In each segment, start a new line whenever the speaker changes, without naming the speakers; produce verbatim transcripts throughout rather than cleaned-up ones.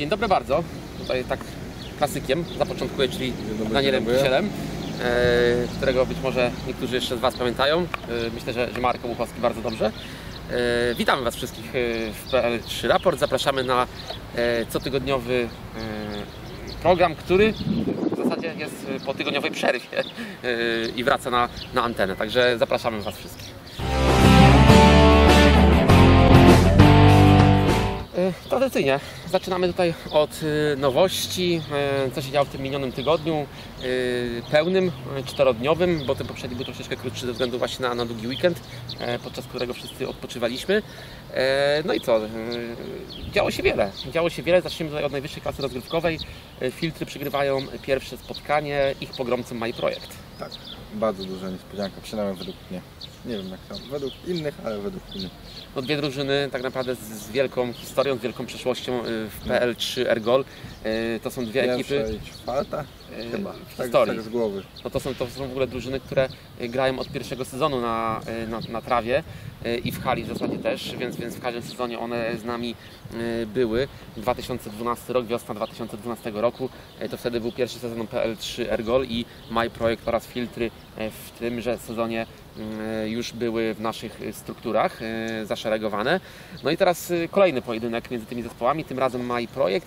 dobry bardzo. Tutaj tak klasykiem zapoczątkuję, czyli Danielem Kisielem, e, którego być może niektórzy jeszcze z Was pamiętają. E, myślę, że, że Marek Obuchowski bardzo dobrze. E, witamy Was wszystkich w P L trzy Raport. Zapraszamy na e, cotygodniowy e, program, który w zasadzie jest po tygodniowej przerwie e, i wraca na, na antenę. Także zapraszamy Was wszystkich. Tradycyjnie zaczynamy tutaj od nowości, co się działo w tym minionym tygodniu pełnym, czterodniowym, bo ten poprzedni był troszeczkę krótszy ze względu właśnie na, na długi weekend, podczas którego wszyscy odpoczywaliśmy. No i co? Działo się wiele. Działo się wiele. Zacznijmy tutaj od najwyższej klasy rozgrywkowej. Filtry przygrywają pierwsze spotkanie, ich pogromcą MyProjekt.
Tak, bardzo duża niespodzianka, przynajmniej według mnie. Nie wiem jak tam, według innych, ale według mnie.
No dwie drużyny tak naprawdę z wielką historią, z wielką przeszłością w P L trzy Ergol. To są dwie
Pierwsza
ekipy.
i czwarta? Chyba,
w
tak,
historii.
tak z głowy.
No to, są, to są w ogóle drużyny, które grają od pierwszego sezonu na, na, na trawie i w hali w zasadzie też, więc, więc w każdym sezonie one z nami były. dwa tysiące dwunasty rok, wiosna dwa tysiące dwunastego roku, to wtedy był pierwszy sezon P L trzy Ergol i MyProjekt oraz Filtry w tymże sezonie już były w naszych strukturach zaszeregowane. No i teraz kolejny pojedynek między tymi zespołami, tym razem MyProjekt.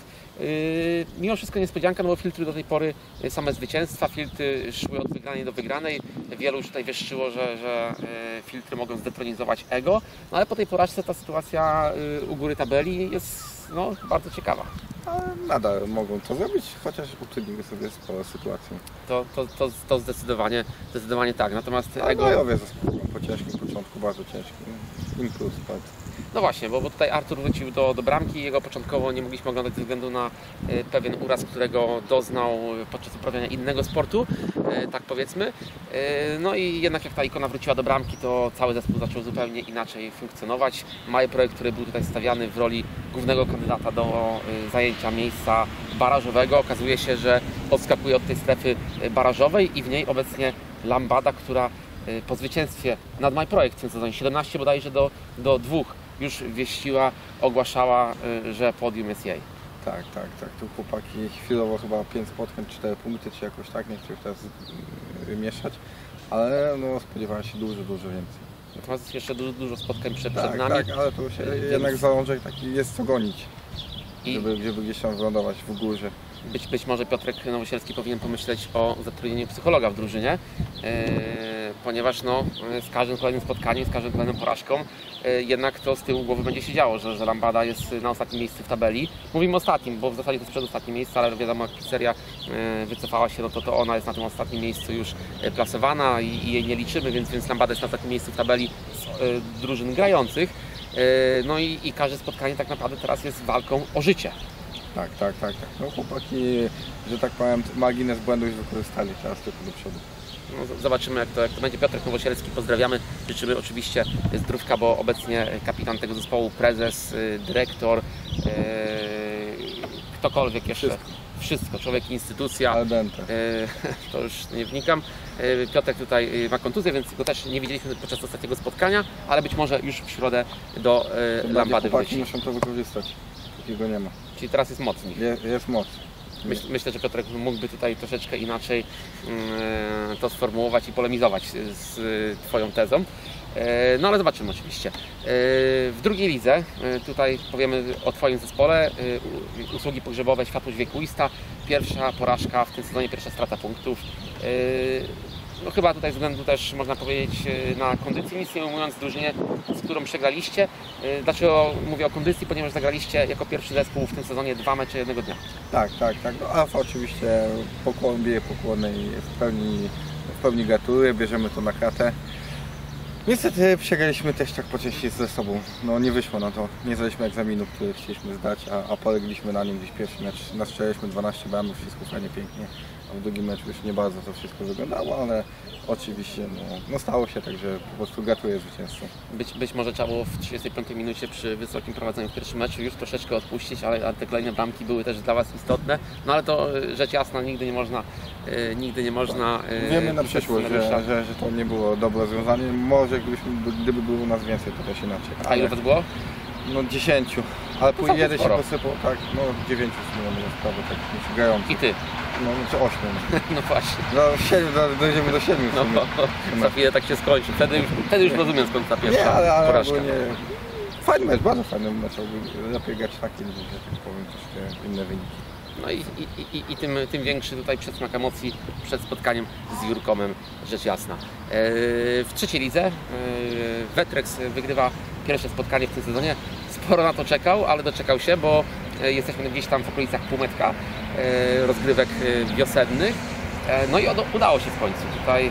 Mimo wszystko niespodzianka, no bo Filtry do tej pory same zwycięstwa, Filtry szły od wygranej do wygranej. Wielu już tutaj wieszczyło, że, że Filtry mogą zdetronizować Ego, no ale po tej porażce ta sytuacja u góry tabeli jest no, bardzo ciekawa.
Ale nadal mogą to zrobić, chociaż utrudnimy sobie sporo sytuację.
To, to, to, to zdecydowanie, zdecydowanie tak. Natomiast
A
Ego...
Gojowie zasługują po ciężkim początku, bardzo ciężkim. Impuls padł.
No właśnie, bo, bo tutaj Artur wrócił do, do bramki, jego początkowo nie mogliśmy oglądać ze względu na e, pewien uraz, którego doznał podczas uprawiania innego sportu, e, tak powiedzmy. E, no i jednak jak ta ikona wróciła do bramki, to cały zespół zaczął zupełnie inaczej funkcjonować. MyProjekt, który był tutaj stawiany w roli głównego kandydata do e, zajęcia miejsca barażowego, okazuje się, że odskakuje od tej strefy barażowej i w niej obecnie Lambada, która e, po zwycięstwie nad MyProjekt w tym sezonie siedemnaście bodajże do, do dwóch już wieściła, ogłaszała, że podium jest jej.
Tak, tak, tak. Tu chłopaki chwilowo chyba pięć spotkań, cztery punkty, czy jakoś tak, nie chcę już teraz mieszać, ale no, spodziewałem się dużo, dużo więcej.
Natomiast jeszcze dużo, dużo spotkań przed,
tak,
przed nami.
Tak, ale to się Więc... jednak zalążek taki jest co gonić,
I...
żeby, żeby gdzieś tam wylądować w górze. Być,
być może Piotrek Nowosielski powinien pomyśleć o zatrudnieniu psychologa w drużynie, yy, ponieważ no, z każdym kolejnym spotkaniem, z każdą kolejną porażką yy, jednak to z tyłu głowy będzie się działo, że, że Lambada jest na ostatnim miejscu w tabeli. Mówimy ostatnim, bo w zasadzie to jest przedostatnie miejsce, ale wiadomo, jak seria yy, wycofała się, no to, to ona jest na tym ostatnim miejscu już yy, plasowana i, i jej nie liczymy, więc, więc Lambada jest na ostatnim miejscu w tabeli z yy, drużyn grających. Yy, no i, i każde spotkanie tak naprawdę teraz jest walką o życie.
Tak, tak, tak, tak. No chłopaki, że tak powiem, margines błędu już wykorzystali, teraz tylko do przodu.
No, zobaczymy jak to, jak to będzie. Piotrek Nowosielski, pozdrawiamy. Życzymy oczywiście zdrówka, bo obecnie kapitan tego zespołu, prezes, dyrektor, yy, ktokolwiek jeszcze.
Wszystko.
Wszystko, człowiek, instytucja.
Al dente.
Yy, to już nie wnikam. Yy, Piotrek tutaj ma kontuzję, więc go też nie widzieliśmy podczas ostatniego spotkania, ale być może już w środę do yy, Lambady
chłopaki
wróci.
muszą to wykorzystać, takiego nie ma.
Czyli teraz jest mocniej.
Jest, jest moc.
Myśl, myślę, że Piotrek mógłby tutaj troszeczkę inaczej yy, to sformułować i polemizować z yy, Twoją tezą. Yy, no ale zobaczymy oczywiście. Yy, w drugiej lidze, yy, tutaj powiemy o Twoim zespole, yy, usługi pogrzebowe Światłość Wiekuista. Pierwsza porażka w tym sezonie, pierwsza strata punktów. Yy, No chyba tutaj ze względu też, można powiedzieć, na kondycji, nic nie ujmując drużynie, z którą przegraliście. Dlaczego mówię o kondycji? Ponieważ zagraliście jako pierwszy zespół w tym sezonie dwa mecze jednego dnia.
Tak, tak, tak. No, Alfa oczywiście pokłon, bije pokłony i w pełni, w pełni gratuluję, bierzemy to na kratę. Niestety przegraliśmy też tak po części ze sobą. No nie wyszło na to. Nie zdaliśmy egzaminu, który chcieliśmy zdać, a, a polegliśmy na nim gdzieś pierwszy mecz. Nastrzeliliśmy dwanaście bramek, wszystko fajnie, pięknie. A w drugim meczu już nie bardzo to wszystko wyglądało, ale oczywiście no, no stało się, także po prostu gratuluję zwycięzcom.
Być, być może trzeba było w trzydziestej piątej minucie przy wysokim prowadzeniu w pierwszym meczu już troszeczkę odpuścić, ale, ale te kolejne bramki były też dla Was istotne. No ale to rzecz jasna, nigdy nie można, yy, nigdy nie można... Yy,
Wiemy na przyszłość, że, że, że to nie było dobre rozwiązanie. Może gdybyśmy, gdyby było nas więcej, to też inaczej.
A ile Was było?
No dziesięciu, ale
To
później
całkiem
jeden się
sporo.
posypał, tak, no dziewięciu w sumie mamy sprawę, tak nie grający.
I ty.
No znaczy ośmiu.
No właśnie.
No siedmiu, dojdziemy do siedmiu w
No,
sumie.
za chwilę tak się skończy. Wtedy już, wtedy już rozumiem, skąd ta pierwsza
Nie, ale, ale
porażka.
ogólnie fajny mecz, bardzo fajny mecz, lepiej grać taki, że tak powiem, troszkę inne wyniki.
No i, i, i, i tym, tym większy tutaj przedsmak emocji przed spotkaniem z Jurkomem, rzecz jasna. Eee, w trzeciej lidze eee, Wetrex wygrywa pierwsze spotkanie w tym sezonie. Sporo na to czekał, ale doczekał się, bo e, jesteśmy gdzieś tam w okolicach półmetka e, rozgrywek e, wiosennych. E, no i od, udało się w końcu. Tutaj e,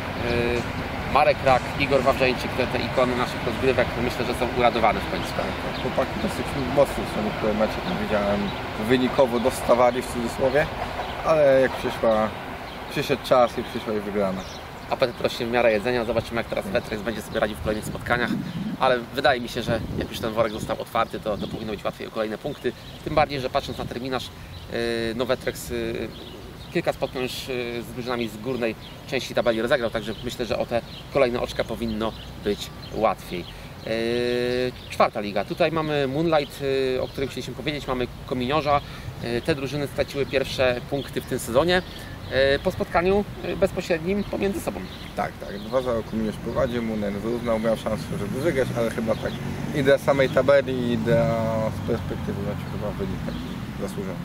Marek Rak, Igor Wawrzeńczyk, te, te ikony naszych rozgrywek, myślę, że są uradowane w końcu.
Tak, chłopaki dosyć mocno są niektóre mecze, tam widziałem, wynikowo dostawali w cudzysłowie, ale jak przyszła, przyszedł czas i przyszła ich wygrana.
Apetyt rośnie w miarę jedzenia. Zobaczymy, jak teraz Wetrex będzie sobie radził w kolejnych spotkaniach. Ale wydaje mi się, że jak już ten worek został otwarty, to, to powinno być łatwiej o kolejne punkty. Tym bardziej, że patrząc na terminarz, yy, no Wetrex yy, kilka spotkań już yy, z drużynami z górnej części tabeli rozegrał, także myślę, że o te kolejne oczka powinno być łatwiej. Yy, czwarta liga. Tutaj mamy Moonlight, yy, o którym chcieliśmy powiedzieć. Mamy Kominiorza. Yy, te drużyny straciły pierwsze punkty w tym sezonie po spotkaniu bezpośrednim pomiędzy sobą.
Tak, tak. dwa zero Kominiarz prowadził, Munen wyrównał, miał szansę, żeby wygrać, ale chyba tak idea samej tabeli, idea z perspektywy meczu chyba wynik taki zasłużony.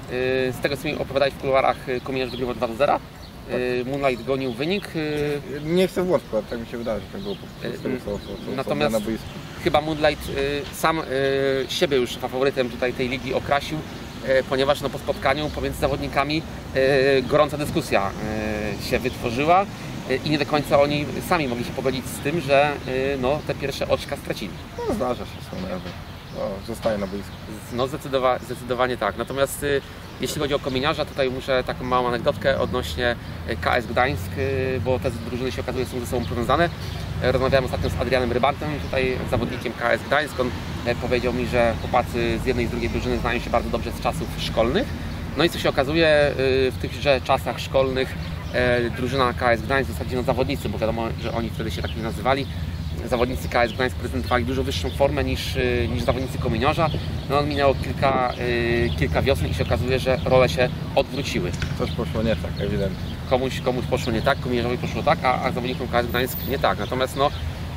Z tego, co mi opowiadałeś w kuluarach, Kominiarz wygrywał dwa do zera. Tak. Moonlight gonił wynik.
Nie chcę w błąd, tak mi się wydaje, że tak było po prostu. Co, co, co,
Natomiast
na boisku.
Chyba Moonlight sam siebie już faworytem tutaj tej ligi okrasił, ponieważ no, po spotkaniu pomiędzy zawodnikami gorąca dyskusja się wytworzyła i nie do końca oni sami mogli się pogodzić z tym, że no, te pierwsze oczka stracili.
No, zdarza się, są nerwy. No, zostaje na boisku.
No zdecydowa zdecydowanie tak. Natomiast y, jeśli chodzi o Kominiarza, tutaj muszę taką małą anegdotkę odnośnie K S Gdańsk, y, bo te drużyny się okazuje są ze sobą powiązane. Rozmawiałem ostatnio z Adrianem Rybantem, tutaj zawodnikiem K S Gdańsk. On y, powiedział mi, że chłopacy z jednej i z drugiej drużyny znają się bardzo dobrze z czasów szkolnych. No i co się okazuje, y, w tychże czasach szkolnych y, drużyna K S Gdańsk, w zasadzie no, zawodnicy, bo wiadomo, że oni wtedy się tak nie nazywali, zawodnicy K S Gdańsk prezentowali dużo wyższą formę niż, niż zawodnicy Kominiarza. No, minęło kilka, y, kilka wiosen i się okazuje, że role się odwróciły.
Coś poszło nie tak, ewidentnie.
Komuś, komuś poszło nie tak, Kominiarzowi poszło tak, a, a zawodnikom K S Gdańsk nie tak. Natomiast no,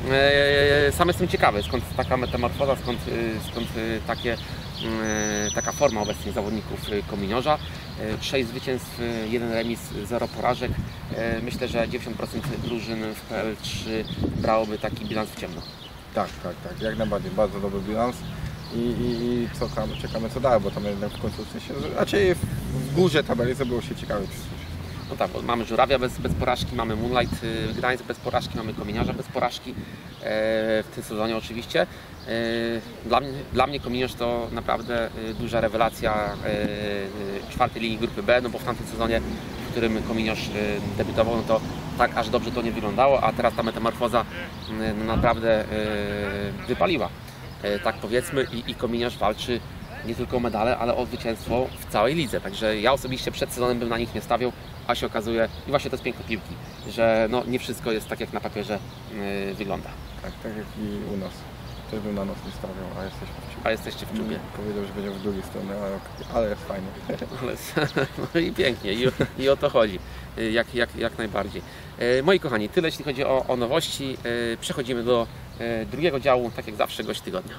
y, sam jestem ciekawy, skąd taka metamorfoza, skąd, y, skąd y, takie, y, taka forma obecnie zawodników Kominiarza. sześć zwycięstw, jeden remis, zero porażek. Myślę, że dziewięćdziesiąt procent drużyn w P L trzy brałoby taki bilans w ciemno.
Tak, tak, tak. Jak najbardziej. Bardzo dobry bilans. I, i, i co tam, czekamy co dalej, bo tam jednak w końcu w sensie, raczej w górze tabeli to było się ciekawe przysłyszeć.
No tak, bo mamy Żurawia bez, bez porażki, mamy Moonlight Gdańsk bez porażki, mamy Kominiarza bez porażki w tym sezonie oczywiście. Dla mnie, dla mnie Kominiarz to naprawdę duża rewelacja czwartej ligi grupy B, no bo w tamtym sezonie, w którym Kominiarz debiutował, no to tak aż dobrze to nie wyglądało, a teraz ta metamorfoza no naprawdę wypaliła, tak powiedzmy, i, i Kominiarz walczy nie tylko o medale, ale o zwycięstwo w całej lidze. Także ja osobiście przed sezonem bym na nich nie stawiał, a się okazuje, i właśnie to jest piękno piłki, że no, nie wszystko jest tak, jak na papierze yy, wygląda.
Tak, tak jak i u nas. Też bym na nas nie stawiał, a jesteśmy w czubie.
A jesteście w czubie.
Powiedział, że będzie w drugiej stronie, ale, ale jest fajnie.
Ale, no i pięknie, i, i o to chodzi, jak, jak, jak najbardziej. Yy, moi kochani, tyle jeśli chodzi o, o nowości. Yy, przechodzimy do yy, drugiego działu, tak jak zawsze, gość tygodnia.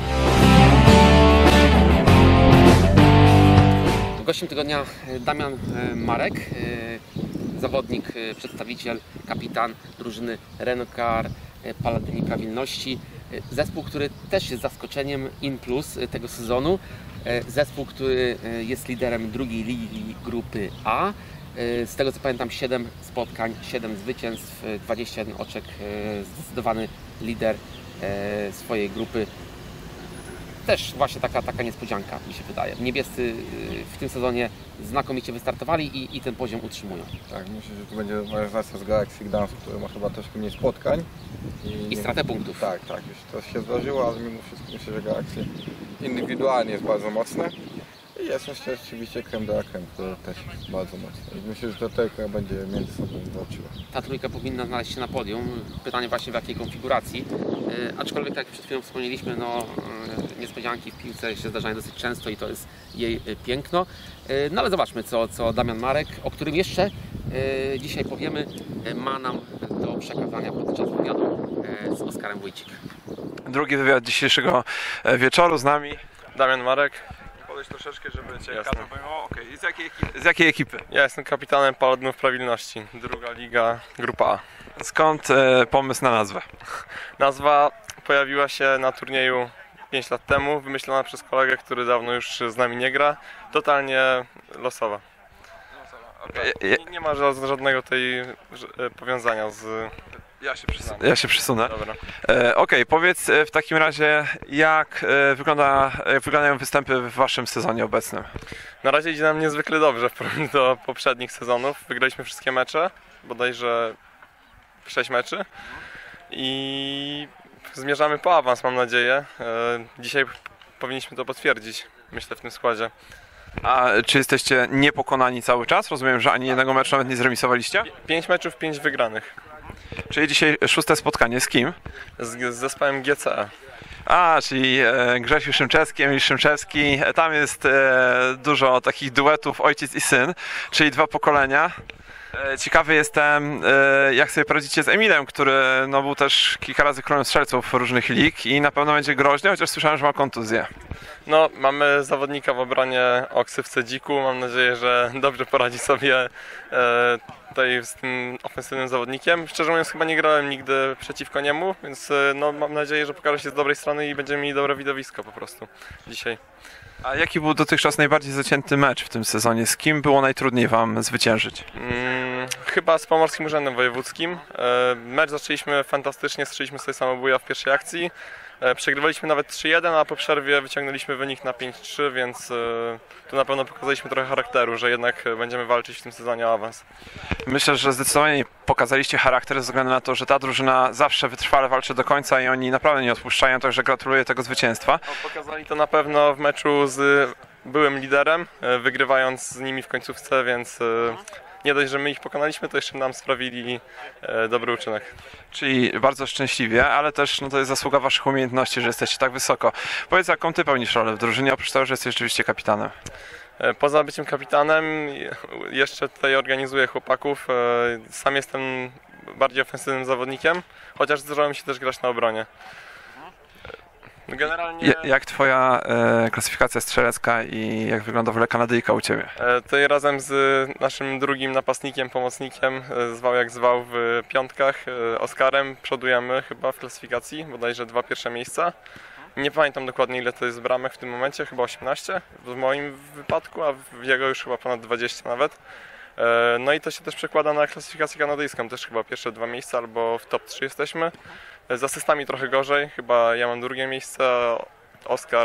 Gościem tygodnia Damian Marek, zawodnik, przedstawiciel, kapitan drużyny Renocar Paladyni Prawilności. Zespół, który też jest zaskoczeniem in plus tego sezonu. Zespół, który jest liderem drugiej ligi grupy A. Z tego co pamiętam, siedem spotkań, siedem zwycięstw, dwadzieścia jeden oczek, zdecydowany lider swojej grupy. Też właśnie taka, taka niespodzianka, mi się wydaje. Niebiescy w tym sezonie znakomicie wystartowali i, i ten poziom utrzymują.
Tak, myślę, że tu będzie rywalizacja z Galaxy Gdańsk, który ma chyba troszkę mniej spotkań.
I, I stratę punktów.
Tak, tak, już to się zdarzyło, ale mimo wszystko myślę, że Galaxy indywidualnie jest bardzo mocne. I jest jeszcze oczywiście creme de la creme, który też jest bardzo mocny. I myślę, że ta trójka będzie między sobą walczyła.
Ta trójka powinna znaleźć się na podium. Pytanie właśnie w jakiej konfiguracji. Yy, aczkolwiek tak jak przed chwilą wspomnieliśmy, no, yy, niespodzianki w piłce się zdarzają dosyć często i to jest jej yy, piękno. Yy, no ale zobaczmy co, co Damian Marek, o którym jeszcze yy, dzisiaj powiemy, yy, ma nam do przekazania podczas wywiadu yy, z Oskarem Wójcik.
Drugi wywiad dzisiejszego wieczoru z nami.
Damian Marek.
Podejdź troszeczkę, żeby Cię
Jasne.
kadrę pojmował. Okay. Z, jakiej ekipy? Z jakiej ekipy?
Ja jestem kapitanem Paladynów Prawilności, druga liga, grupa A.
Skąd e, pomysł na nazwę?
Nazwa pojawiła się na turnieju pięć lat temu, wymyślona przez kolegę, który dawno już z nami nie gra. Totalnie losowa.
Okay.
Nie, nie ma ża- żadnego tej że- powiązania z...
Ja się przesunę. Ja się przesunę.
Dobra.
E, Okej, okay. Powiedz e, w takim razie, jak, e, wygląda, jak wyglądają występy w Waszym sezonie obecnym?
Na razie idzie nam niezwykle dobrze w porównaniu do poprzednich sezonów. Wygraliśmy wszystkie mecze, bodajże sześć meczy. I zmierzamy po awans, mam nadzieję. E, Dzisiaj powinniśmy to potwierdzić, myślę, w tym składzie.
A czy jesteście niepokonani cały czas? Rozumiem, że ani jednego meczu nawet nie zremisowaliście?
Pięć meczów, pięć wygranych.
Czyli dzisiaj szóste spotkanie z kim?
Z, z zespołem G C E.
A, czyli e, Grzesiu Szymczewski, Emil Szymczewski. E, Tam jest e, dużo takich duetów ojciec i syn, czyli dwa pokolenia. E, ciekawy jestem, e, jak sobie poradzicie z Emilem, który no, był też kilka razy królem strzelców różnych lig i na pewno będzie groźny, chociaż słyszałem, że ma kontuzję.
No, mamy zawodnika w obronie o ksywce Dziku. Mam nadzieję, że dobrze poradzi sobie e, tutaj z tym ofensywnym zawodnikiem. Szczerze mówiąc, chyba nie grałem nigdy przeciwko niemu, więc e, no, mam nadzieję, że pokaże się z dobrej strony i będziemy mieli dobre widowisko po prostu dzisiaj.
A jaki był dotychczas najbardziej zacięty mecz w tym sezonie? Z kim było najtrudniej Wam zwyciężyć?
Mm, chyba z Pomorskim Urzędem Wojewódzkim. E, mecz zaczęliśmy fantastycznie, strzeliśmy sobie samobuja w pierwszej akcji. E, przegrywaliśmy nawet trzy jeden, a po przerwie wyciągnęliśmy wynik na pięć trzy, więc e, tu na pewno pokazaliśmy trochę charakteru, że jednak będziemy walczyć w tym sezonie o awans.
Myślę, że zdecydowanie pokazaliście charakter ze względu na to, że ta drużyna zawsze wytrwale walczy do końca i oni naprawdę nie odpuszczają, także gratuluję tego zwycięstwa.
No, pokazali to na pewno w meczu z byłym liderem, e, wygrywając z nimi w końcówce, więc e, nie dość, że my ich pokonaliśmy, to jeszcze nam sprawili e, dobry uczynek.
Czyli bardzo szczęśliwie, ale też no, to jest zasługa Waszych umiejętności, że jesteście tak wysoko. Powiedz, jaką Ty pełnisz rolę w drużynie, oprócz tego, że jesteś rzeczywiście kapitanem?
E, Poza byciem kapitanem jeszcze tutaj organizuję chłopaków. E, Sam jestem bardziej ofensywnym zawodnikiem, chociaż zdarzało mi się też grać na obronie. E, Generalnie
Ja- Jak Twoja e, klasyfikacja strzelecka i jak wygląda w ogóle Kanadyjka u Ciebie?
e, tutaj razem z naszym drugim napastnikiem, pomocnikiem, e, zwał jak zwał w piątkach, e, Oskarem, przodujemy chyba w klasyfikacji, bodajże dwa pierwsze miejsca. Nie pamiętam dokładnie, ile to jest bramek w tym momencie, chyba osiemnaście w moim wypadku, a w jego już chyba ponad dwadzieścia nawet. E, No i to się też przekłada na klasyfikację kanadyjską, też chyba pierwsze dwa miejsca albo w top trzy jesteśmy. E, Z asystami trochę gorzej, chyba ja mam drugie miejsce, Oskar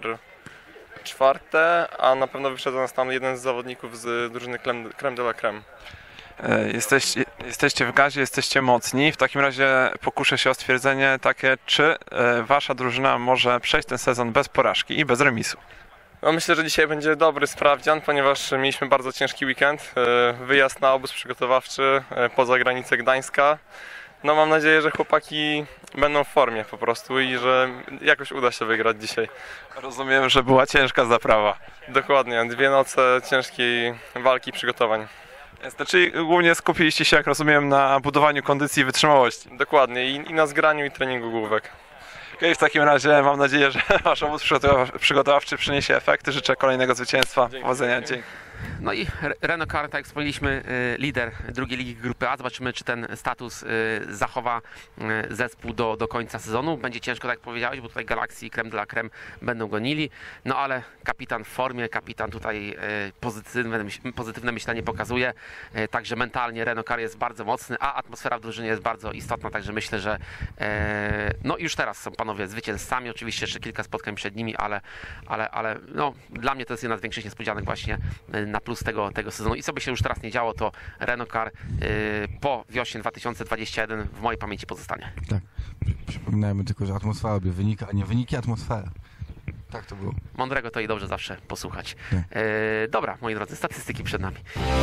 czwarte, a na pewno wyprzedza nas tam jeden z zawodników z drużyny Creme Creme de la Creme.
E, Jesteście, jesteście w gazie, jesteście mocni. W takim razie pokuszę się o stwierdzenie takie, czy e, Wasza drużyna może przejść ten sezon bez porażki i bez remisu?
No myślę, że dzisiaj będzie dobry sprawdzian, ponieważ mieliśmy bardzo ciężki weekend. E, Wyjazd na obóz przygotowawczy e, poza granicę Gdańska. No mam nadzieję, że chłopaki będą w formie po prostu i że jakoś uda się wygrać dzisiaj.
Rozumiem, że była ciężka zaprawa.
Dokładnie, dwie noce ciężkiej walki, przygotowań.
Znaczy głównie skupiliście się, jak rozumiem, na budowaniu kondycji i wytrzymałości.
Dokładnie, i, i na zgraniu i treningu główek.
Okej, w takim razie mam nadzieję, że Wasz obóz przygotowa- przygotowawczy przyniesie efekty. Życzę kolejnego zwycięstwa.
Dzięki.
Powodzenia. Dzięki.
No i Re- Renault Car, tak jak wspomnieliśmy, y, lider drugiej ligi grupy A. Zobaczymy, czy ten status y, zachowa y, zespół do, do końca sezonu. Będzie ciężko, tak jak powiedziałeś, bo tutaj Galaxy i Creme de la Creme będą gonili. No ale kapitan w formie, kapitan tutaj y, pozytywne, myśl- pozytywne myślenie pokazuje. Y, Także mentalnie Renault Car jest bardzo mocny, a atmosfera w drużynie jest bardzo istotna. Także myślę, że e, no już teraz są panowie zwycięzcami. Oczywiście jeszcze kilka spotkań przed nimi, ale, ale, ale no, dla mnie to jest jedna z większych niespodzianek właśnie y, na plus tego, tego sezonu. I co by się już teraz nie działo, to Renault Car y, po wiośnie dwa tysiące dwudziestym pierwszym w mojej pamięci pozostanie.
Tak. Przypominajmy tylko, że atmosfera robi wyniki, a nie wyniki, atmosfera. Tak to było.
Mądrego to i dobrze zawsze posłuchać.
Tak.
E, dobra, moi drodzy, statystyki przed nami.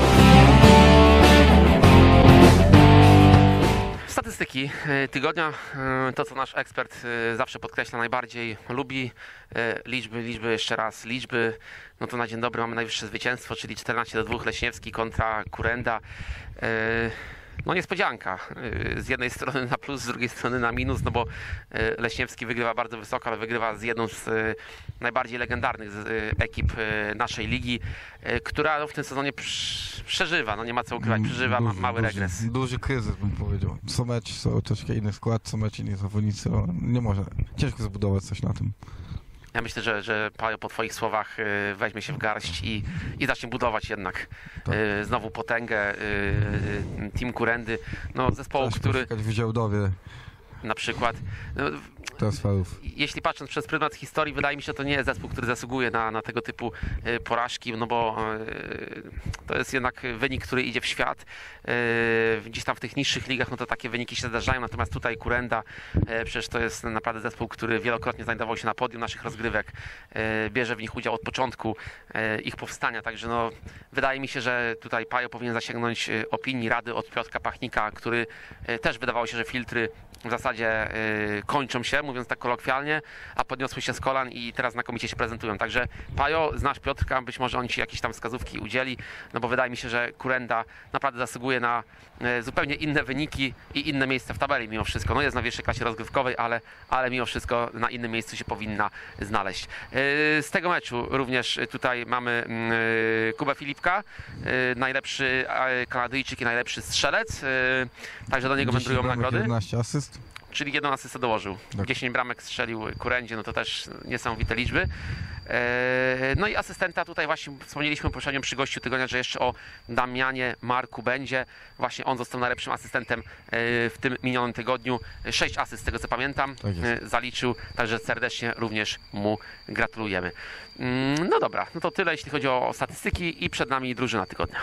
Statystyki e, tygodnia, e, to co nasz ekspert e, zawsze podkreśla, najbardziej lubi, e, liczby, liczby, jeszcze raz liczby, no to na dzień dobry mamy najwyższe zwycięstwo, czyli czternaście do dwóch Leśniewski kontra Kurenda. E, No niespodzianka, z jednej strony na plus, z drugiej strony na minus, no bo Leśniewski wygrywa bardzo wysoko, ale wygrywa z jedną z najbardziej legendarnych ekip naszej ligi, która no w tym sezonie przeżywa, no nie ma co ukrywać, przeżywa
duży,
mały
duży,
regres.
Duży kryzys, bym powiedział. Co mecz, są troszkę inny skład, co mecz inni zawodnicy, nie może, ciężko zbudować coś na tym.
Ja myślę, że, że Pajo po Twoich słowach y, weźmie się w garść i, i zacznie budować jednak
Tak.
y, znowu potęgę, y, y, team Kurendy, no zespołu,
Trzeba
który
poszukać w Działdowie
na przykład, no,
transferów.
jeśli patrząc przez pryzmat historii, wydaje mi się, że to nie jest zespół, który zasługuje na, na tego typu y, porażki, no bo y, to jest jednak wynik, który idzie w świat. Y, gdzieś tam w tych niższych ligach, no to takie wyniki się zdarzają, natomiast tutaj Kurenda, y, przecież to jest naprawdę zespół, który wielokrotnie znajdował się na podium naszych rozgrywek, y, bierze w nich udział od początku y, ich powstania, także no wydaje mi się, że tutaj Pajo powinien zasięgnąć y, opinii, rady od Piotrka Pachnika, który y, też wydawało się, że filtry w zasadzie y, kończą się, mówiąc tak kolokwialnie, a podniosły się z kolan i teraz znakomicie się prezentują. Także Pajo, znasz Piotrka, być może on Ci jakieś tam wskazówki udzieli, no bo wydaje mi się, że Kurenda naprawdę zasługuje na y, zupełnie inne wyniki i inne miejsce w tabeli mimo wszystko. No jest na wyższej klasie rozgrywkowej, ale, ale mimo wszystko na innym miejscu się powinna znaleźć. Y, z tego meczu również tutaj mamy y, Kubę Filipka, y, najlepszy y, Kanadyjczyk i najlepszy strzelec, y, także do niego wędrują nagrody.
jedenaście asyst.
Czyli jedną asystę dołożył.
Tak.
dziesięć bramek strzelił Kurendzie, no to też niesamowite liczby. No i asystenta tutaj właśnie wspomnieliśmy poprzednio przy gościu tygodnia, że jeszcze o Damianie Marku będzie. Właśnie on został najlepszym asystentem w tym minionym tygodniu. sześć asyst z tego co pamiętam
Tak jest.
zaliczył, także serdecznie również mu gratulujemy. No dobra, no to tyle jeśli chodzi o statystyki i przed nami drużyna tygodnia.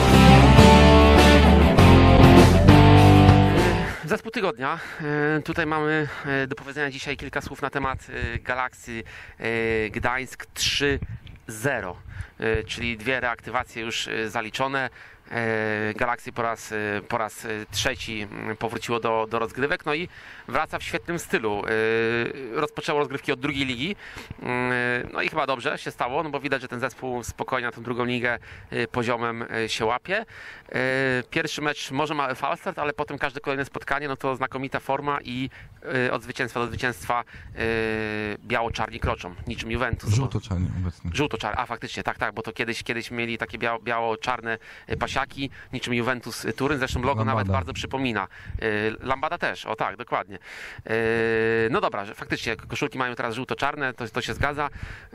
Zespół tygodnia. Tutaj mamy do powiedzenia dzisiaj kilka słów na temat Galaksy Gdańsk trzy zero, czyli dwie reaktywacje już zaliczone. Galaxy po raz, po raz trzeci powróciło do, do rozgrywek, no i wraca w świetnym stylu. Rozpoczęło rozgrywki od drugiej ligi, no i chyba dobrze się stało, no bo widać, że ten zespół spokojnie na tą drugą ligę poziomem się łapie. Pierwszy mecz może mały falstart, ale potem każde kolejne spotkanie, no to znakomita forma i od zwycięstwa do zwycięstwa biało-czarni kroczą, niczym Juventus.
Żółto-czarny obecnie.
Żółto-czarny, a faktycznie, tak, tak, bo to kiedyś, kiedyś mieli takie biało, biało-czarne pasiaki, niczym Juventus Turyn, zresztą logo
Lambada.
nawet bardzo przypomina. Lambada też, o tak, dokładnie. No dobra, że faktycznie koszulki mają teraz żółto-czarne, to, to się zgadza.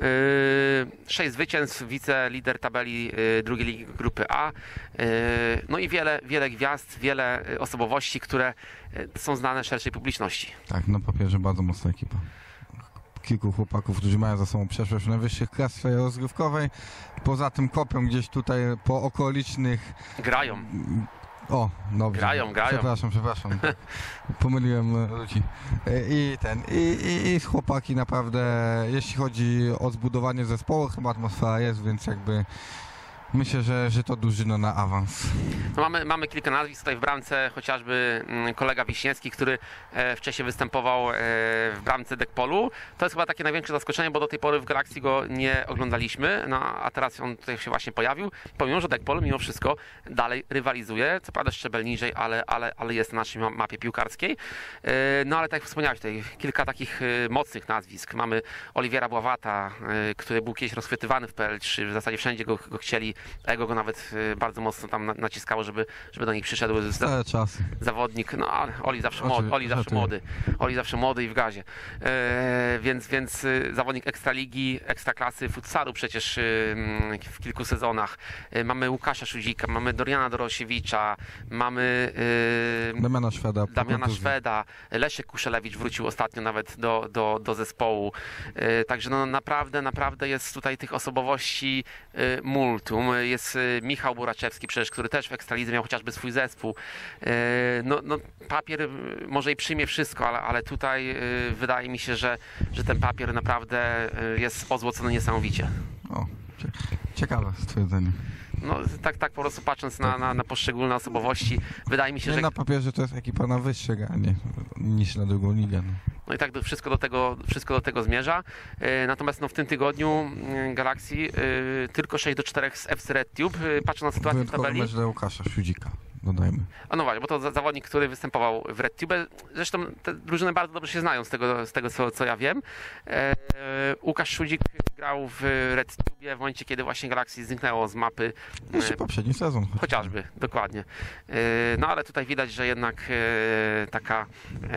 Sześć zwycięstw, wicelider tabeli drugiej ligi grupy A. No i wiele, wiele gwiazd, wiele osobowości, które są znane szerszej publiczności.
Tak, na papierze bardzo mocna ekipa. Kilku chłopaków, którzy mają za sobą przeszłość w najwyższych klas swojej rozgrywkowej. Poza tym kopią gdzieś tutaj po okolicznych...
Grają.
O, dobrze.
Grają, grają.
Przepraszam, przepraszam. Pomyliłem ludzi. I ten, i, i, i chłopaki naprawdę, jeśli chodzi o zbudowanie zespołu, chyba atmosfera jest, więc jakby myślę, że, że to drużyna na awans.
No mamy, mamy kilka nazwisk tutaj w bramce, chociażby kolega Wiśniewski, który wcześniej występował w bramce Dekpolu. To jest chyba takie największe zaskoczenie, bo do tej pory w Galaxii go nie oglądaliśmy, no a teraz on tutaj się właśnie pojawił, pomimo że Dekpol mimo wszystko dalej rywalizuje, co prawda szczebel niżej, ale, ale, ale jest na naszej mapie piłkarskiej. No ale tak jak wspomniałeś, tutaj kilka takich mocnych nazwisk. Mamy Oliwiera Bławata, który był kiedyś rozchwytywany w P L trzy, w zasadzie wszędzie go, go chcieli, Ego go nawet bardzo mocno tam naciskało, żeby, żeby do nich przyszedł za,
Stare czasy.
zawodnik, no ale Oli zawsze
Oczy-
młody, Oli zawsze
oczy.
młody, Oli zawsze młody i w gazie. E, więc, więc y, zawodnik Ekstraligi, Ekstraklasy, futsalu przecież y, w kilku sezonach. E, mamy Łukasza Szuzika, mamy Doriana Dorosiewicza, mamy y,
Damiana Szweda. po
Damiana
kontuzji.
Szweda, Leszek Kuszelewicz wrócił ostatnio nawet do, do, do zespołu. E, Także no naprawdę, naprawdę jest tutaj tych osobowości e, multum. jest Michał Buraczewski przecież, który też w Ekstralidze miał chociażby swój zespół. No, no papier może i przyjmie wszystko, ale, ale tutaj wydaje mi się, że, że ten papier naprawdę jest ozłocony niesamowicie.
O, ciekawe stwierdzenie.
No tak, tak po prostu patrząc na, na, na poszczególne osobowości, wydaje mi się,
Nie,
że...
na papierze to jest ekipa na wyższych, a nie niż na drugą ligę. No.
No i tak wszystko do tego, wszystko do tego zmierza. E, natomiast no, w tym tygodniu e, Galaxy e, tylko sześć do czterech z F C Red Tube. E, patrząc na sytuację w
Wyjątkowy
tabeli.
mecz dla Łukasza Szudzika, dodajmy.
A no właśnie, bo to za- zawodnik, który występował w Red Tube. Zresztą te drużyny bardzo dobrze się znają z tego, z tego co, co ja wiem. E, Łukasz Szudzik grał w Red Tube w momencie, kiedy właśnie Galaxy zniknęło z mapy.
Jeszcze poprzedni sezon.
Chociażby, dokładnie. E, No ale tutaj widać, że jednak e, taka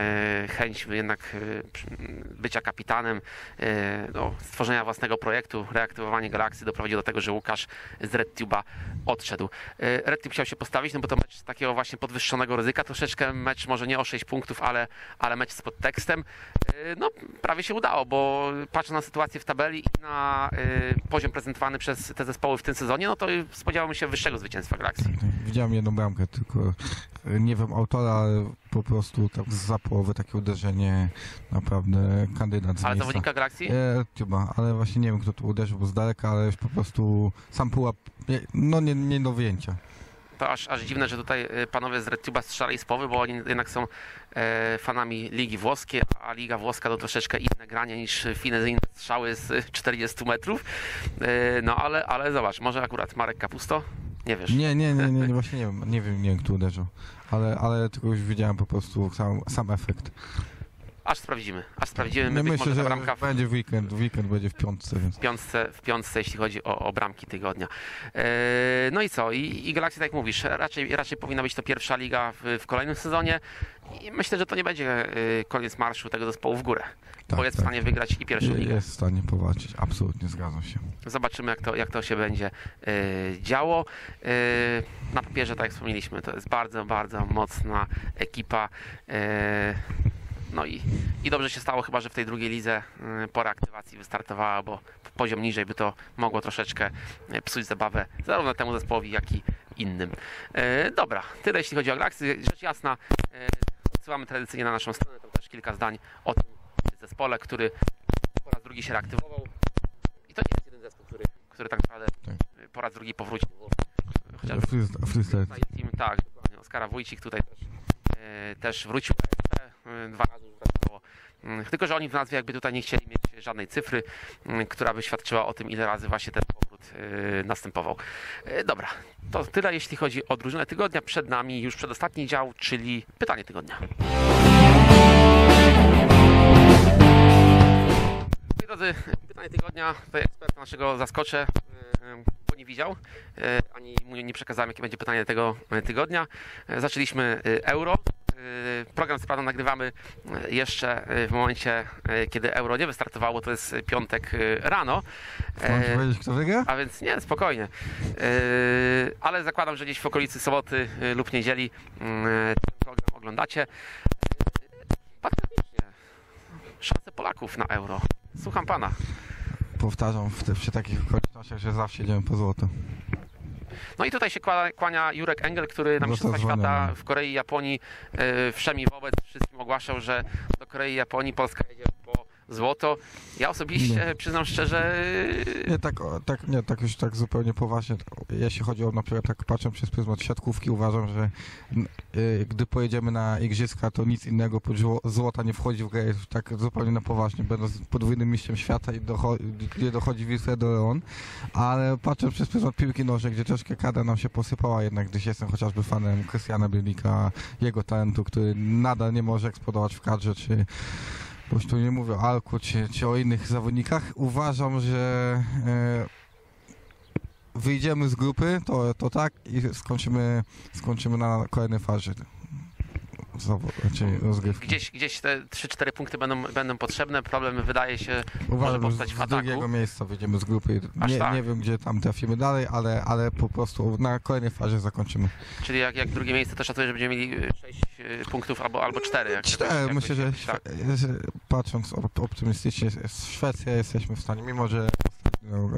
e, chęć jednak e, przy- bycia kapitanem, e, no, stworzenia własnego projektu, reaktywowanie Galaxy doprowadziło do tego, że Łukasz z Red Tube'a odszedł. E, Red Tube chciał się postawić, no bo to mecz takiego właśnie podwyższonego ryzyka, troszeczkę mecz może nie o sześć punktów, ale, ale mecz z podtekstem. E, No prawie się udało, bo patrząc na sytuację w tabeli i na e, poziom prezentowany przez te zespoły w tym sezonie, no to spodziewałem się wyższego zwycięstwa Galaxy.
Widziałem jedną bramkę, tylko nie wiem autora, ale po prostu tak za połowy takie uderzenie, naprawdę kandydat z
Ale
miejsca.
zawodnika Galaxy?
E, chyba, ale właśnie nie wiem kto tu uderzył, bo z daleka, ale już po prostu sam pułap, nie- no nie, nie do wyjęcia.
To aż, aż dziwne, że tutaj e, panowie z RedTube'a strzelali z połowy, bo oni jednak są e, fanami Ligi Włoskiej, a Liga Włoska to troszeczkę inne granie niż finezyjne strzały z czterdziestu metrów. E, no ale, ale zobacz, może akurat Marek Kapusto? Nie wiesz.
Nie, nie, nie, nie, nie właśnie nie wiem, nie wiem, nie wiem kto uderzył, ale, ale tylko już widziałem po prostu sam, sam efekt.
Aż sprawdzimy, aż sprawdzimy.
Nie
My być
myślę,
może ta
że
bramka w
będzie w weekend, w weekend będzie w piątce, więc...
w piątce, w piątce, jeśli chodzi o, o bramki tygodnia. E, no i co? I, i Galaxy, tak jak mówisz, raczej, raczej powinna być to pierwsza liga w, w kolejnym sezonie i myślę, że to nie będzie e, koniec marszu tego zespołu w górę,
Tak,
bo jest w
tak.
stanie wygrać i pierwszą ligę.
Jest w stanie powalczyć, absolutnie zgadzam się.
Zobaczymy, jak to, jak to się będzie e, działo. E, na papierze, tak jak wspomnieliśmy, to jest bardzo, bardzo mocna ekipa. E, no i, i dobrze się stało chyba, że w tej drugiej lidze e, po reaktywacji wystartowała, bo poziom niżej by to mogło troszeczkę e, psuć zabawę zarówno temu zespołowi, jak i innym. E, dobra, tyle jeśli chodzi o Galaxy. Rzecz jasna, e, odsyłamy tradycyjnie na naszą stronę, tam też kilka zdań o tym zespole, który po raz drugi się reaktywował. I to nie jest jeden zespół, który, który tak naprawdę
Tak.
po raz drugi powrócił. Chociażby
Freestyle, freestyle.
team, tak, dokładnie. Oskara Wójcik tutaj też, e, też wrócił e, dwa razy już wracało. Mm, Tylko że oni w nazwie jakby tutaj nie chcieli mieć żadnej cyfry, mm, która by świadczyła o tym, ile razy właśnie ten powrót e, następował. E, Dobra, to tyle jeśli chodzi o drużynę tygodnia. Przed nami już przedostatni dział, czyli pytanie tygodnia. Moi drodzy, pytanie tygodnia, tutaj eksperta naszego zaskoczę, e, bo nie widział, e, ani mu nie przekazałem, jakie będzie pytanie tego tygodnia. E, Zaczęliśmy e, Euro. E, Program co prawda nagrywamy e, jeszcze e, w momencie, e, kiedy Euro nie wystartowało, to jest piątek e, rano.
Mam ci
E,
powiedzieć kto wygra?
A więc nie, spokojnie. E, Ale zakładam, że gdzieś w okolicy soboty e, lub niedzieli mm, ten program oglądacie. E, Patrzycie. Szanse Polaków na Euro. Słucham pana.
Powtarzam w te, przy takich okolicznościach, że zawsze idziemy po złoto.
No i tutaj się kłania, kłania Jurek Engel, który na
Został
Mistrzostwa Świata
zwolniony.
w Korei i Japonii e, wszemi wobec wszystkim ogłaszał, że do Korei i Japonii Polska jedzie po złoto. Ja osobiście
Nie.
przyznam szczerze,
Nie, tak, o, tak, nie, tak już tak zupełnie poważnie, tak, jeśli chodzi o na przykład tak patrzę przez pryzmat siatkówki, uważam, że n- y, gdy pojedziemy na igrzyska, to nic innego oprócz zło- złota nie wchodzi w grę, tak zupełnie na poważnie, będąc podwójnym mistrzem świata i docho- gdzie dochodzi Wilfredo Leon, ale patrzę przez pryzmat piłki nożnej, gdzie troszkę kadra nam się posypała jednak, gdyż jestem chociażby fanem Krystiana Bielika, jego talentu, który nadal nie może eksplodować w kadrze, czy bo już tu nie mówię o Alku czy, czy o innych zawodnikach. Uważam, że e, wyjdziemy z grupy, to, to tak i skończymy, skończymy na kolejnej fazie. Zawo- czyli rozgrywki.
gdzieś, gdzieś te trzy cztery punkty będą, będą potrzebne. Problem wydaje się może
Uważam, że
powstać w
z
ataku.
drugiego miejsca wyjdziemy z grupy.
Aż
Nie,
tak?
nie wiem, gdzie tam trafimy dalej, ale, ale po prostu na kolejnej fazie zakończymy.
Czyli jak, jak drugie miejsce, to szacuję, że będziemy mieli sześć punktów albo, albo cztery. Jak
Cztery,
jakoś-
myślę, że
jakoś tak.
Szwe- że patrząc op- optymistycznie, z Szwecja jesteśmy w stanie, mimo że ostatnio no, nie gra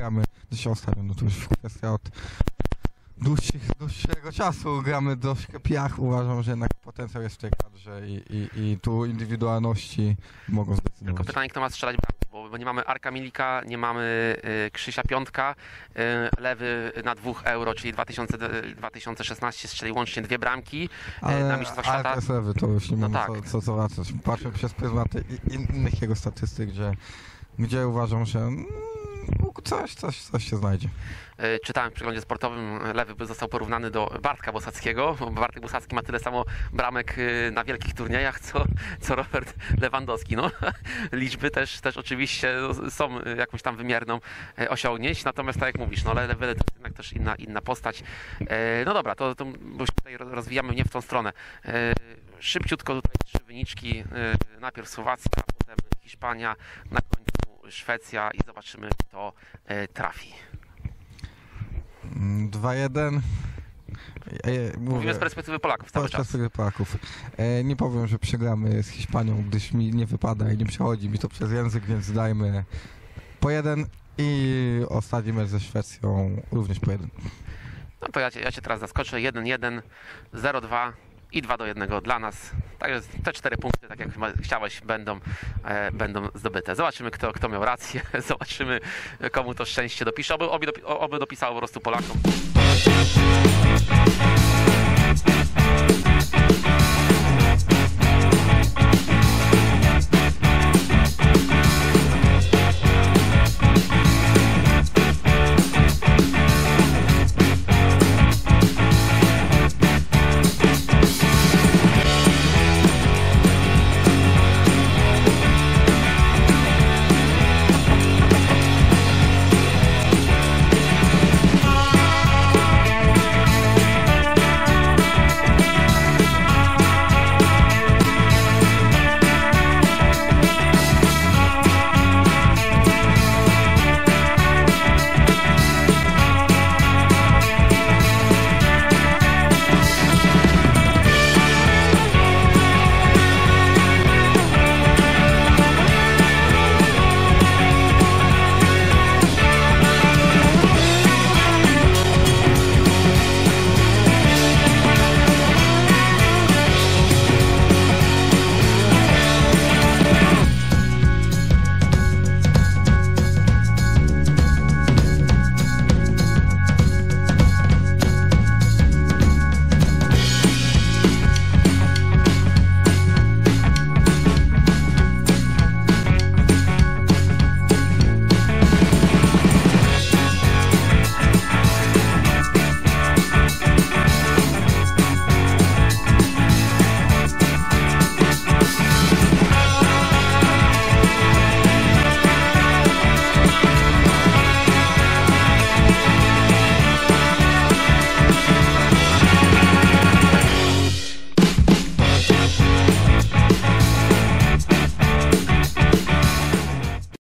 gramy do się ostatnio, no to już kwestia od dłuższych, dłuższego czasu gramy do piach. Uważam, że jednak potencjał jest w tej kadrze i, i, i tu indywidualności mogą
Tylko
zdecydować.
pytanie, kto ma strzelać bramki, bo, bo nie mamy Arka Milika, nie mamy y, Krzysia Piątka, y, lewy na dwóch euro, czyli dwa tysiące, dwa tysiące szesnaście strzelił łącznie dwie bramki y, na
Ale,
Mistrzostwach
ale
Świata.
to jest lewy, to już nie
No
mamy
tak.
co, co, co wracać. Patrzę przez pryzmaty i- innych jego statystyk, gdzie, gdzie uważam, że mm, coś, coś, coś się znajdzie.
Y, Czytałem w przeglądzie sportowym, lewy by został porównany do Bartka Bosackiego, bo Bartek Bosacki ma tyle samo bramek y, na wielkich turniejach, co, co Robert Lewandowski. No, liczby też, też oczywiście są y, jakąś tam wymierną y, osiągnięć, natomiast tak jak mówisz, no lewy to jest jednak też inna, inna postać. Y, No dobra, to, to bo już tutaj rozwijamy nie w tą stronę. Y, Szybciutko tutaj trzy wyniczki, y, najpierw Słowacja, potem Hiszpania, na końcu Szwecja i zobaczymy, kto y, trafi.
Mm, dwa jeden. E, e,
Mówimy
mówię,
z perspektywy Polaków
z
cały czas.
perspektywy Polaków. E, nie powiem, że przegramy z Hiszpanią, gdyż mi nie wypada i nie przechodzi mi to przez język, więc dajmy po jeden i ostatni mecz ze Szwecją również po jeden.
No to ja cię, ja cię teraz zaskoczę. jeden jeden, zero dwa i dwa do jednego dla nas. Także te cztery punkty, tak jak chyba chciałeś, będą, e, będą zdobyte. Zobaczymy, kto, kto miał rację. Zobaczymy, komu to szczęście dopisze. Oby, oby, dopi- oby dopisało po prostu Polakom.